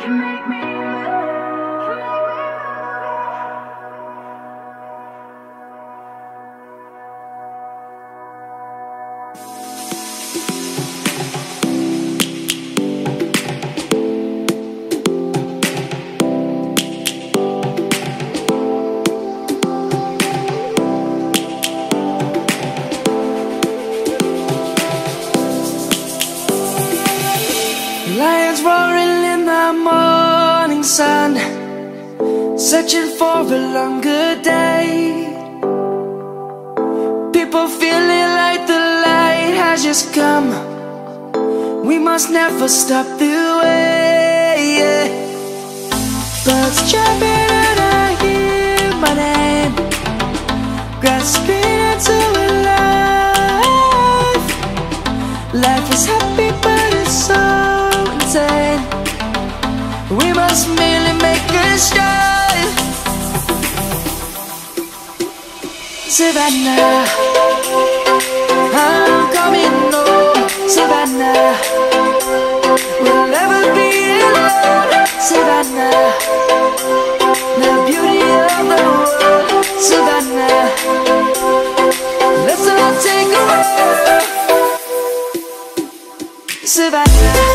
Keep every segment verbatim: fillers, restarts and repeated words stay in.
Lions roaring in the morning sun, searching for a longer day. People feeling like the light has just come. We must never stop the way, yeah. Birds chirping and I hear my name, grasping into a life. Life is happy but it's so insane. We must merely make a start. Savannah, I'm coming home. Savannah, we'll never be alone. Savannah, the beauty of the world. Savannah, let's all take a walk. Savannah,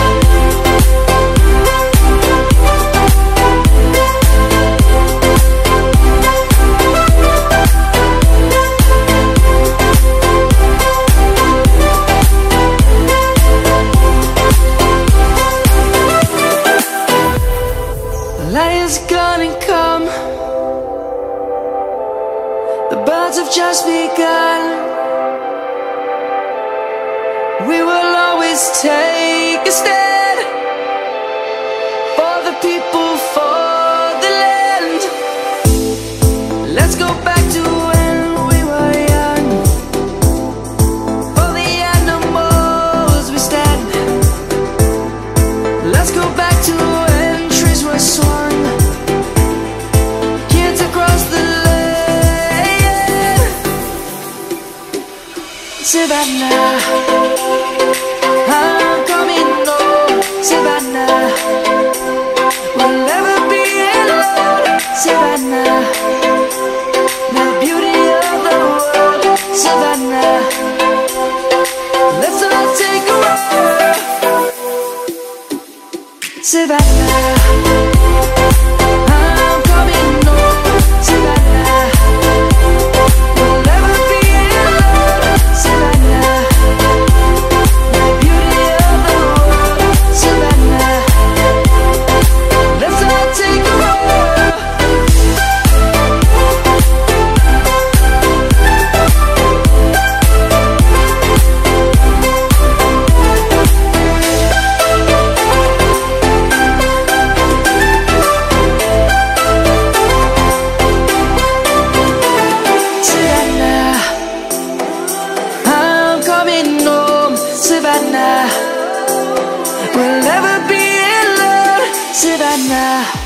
light is gonna come. The birds have just begun. We will always take a stand for the people, for the land. Let's go back to when we were young. For the animals we stand. Let's go back to when trees were swung, kids across the land. Savannah, I'm coming home. Savannah, we'll never be alone. Savannah, the beauty of the world. Savannah, let's all take a walk. Savannah, I'm coming home. Savannah, we'll never be alone. Savannah, the beauty of the world. Savannah, let's all take a walk. Savannah, we'll never be alone. Savannah.